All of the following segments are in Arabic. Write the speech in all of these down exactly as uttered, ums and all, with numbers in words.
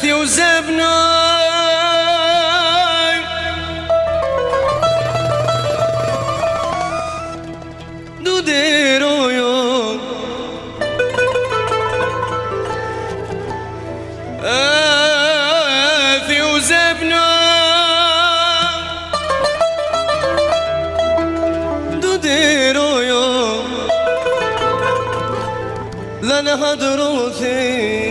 آثي وزبناي دوديرو يوم آثي وزبناي دوديرو يوم لنا هدروثي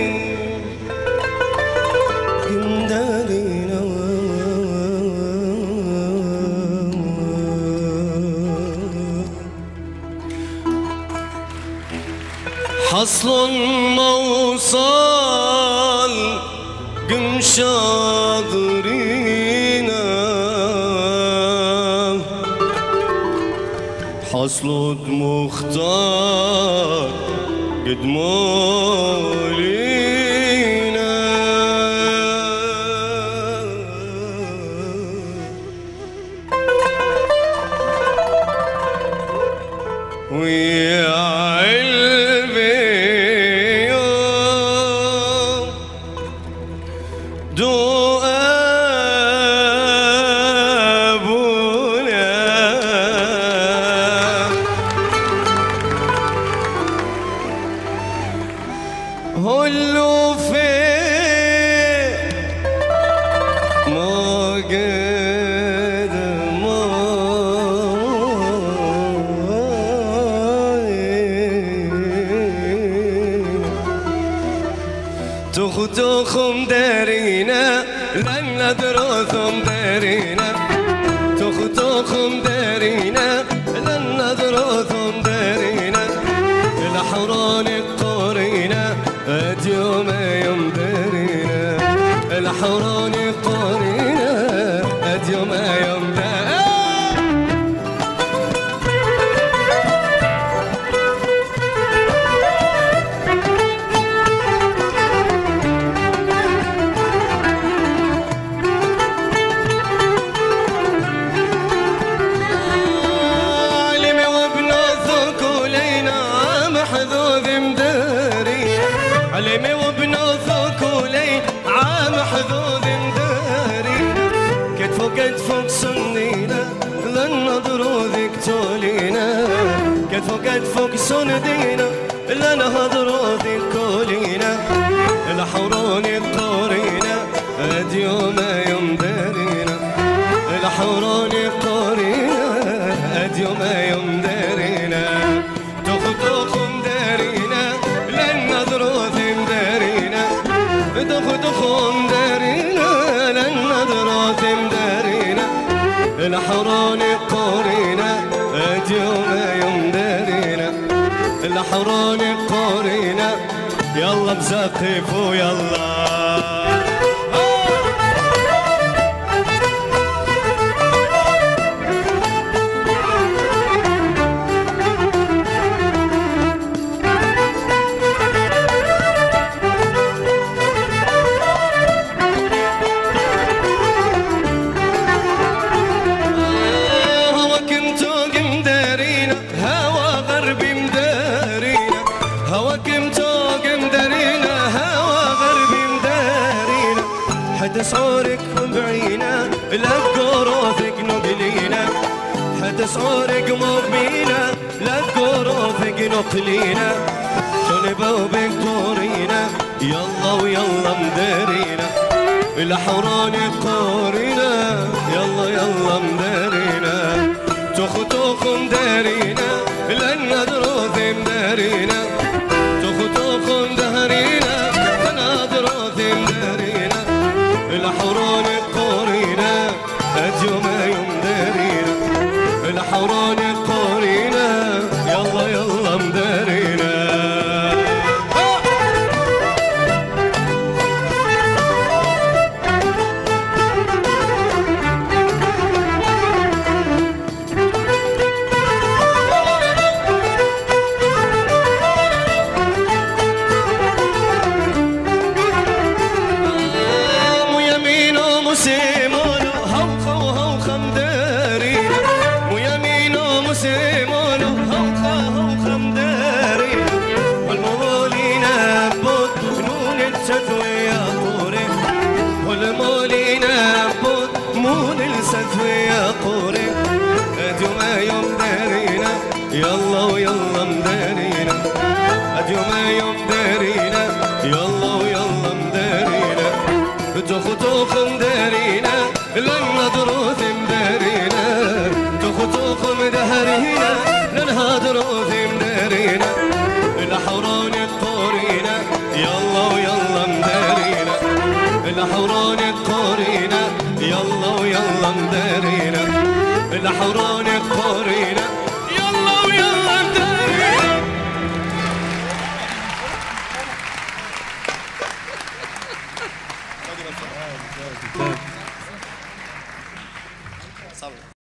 حصل موصل قم شاطرينا حصل مختار قد مولينا ويا دو أبونا هلو في ما قد ما تخطخم دارينا لن ندرثم دارينا تخطخم دارينا لن ندرثم دارينا الحران القرينا أديوم يوم دارينا الحران القرينا أديوم يوم دارينا علمي وبنوثك ولي عام حظوظ داري كتفو كتفوك سنينا لن نضروذك تولينا كتفو كتفوك سندينا لن هضروذك كولينا الحورون القورينا أديوم يوم دارينا الحورون القورينا أديوم يوم دارينا تخطوخم دارينا لن نضروذ تخطخم دارينا لن ندرثم دارينا الحران قورينا أديوم يوم دارينا الحران قورينا يلا بزقفوا يلا حتسعورك مبعينا لقروثك نقلينا حتسعورك مبعينا لقروثك نقلينا شنبو بكتورينا يلا ويلا مدارينا الحوران قورينا يلا يلا مدارينا تخطوخ مدارينا لن ندروث مدارينا تخطوخ مدارينا لن ندروث مدارينا الحوران قورينا أديوم يوم دارينا الحوران قورينا يلا يلا مدارينا يلا ويلا مدارينا اليوم يوم دارينا يلا ويلا مدارينا توخ توخ مدارينا لنا دروث مدارينا توخ توخ مدهرينا لنا دروث مدارينا الحوران القورينا يلا ويلا مدارينا الحوران القورينا يلا ويلا مدارينا الحوران القورينا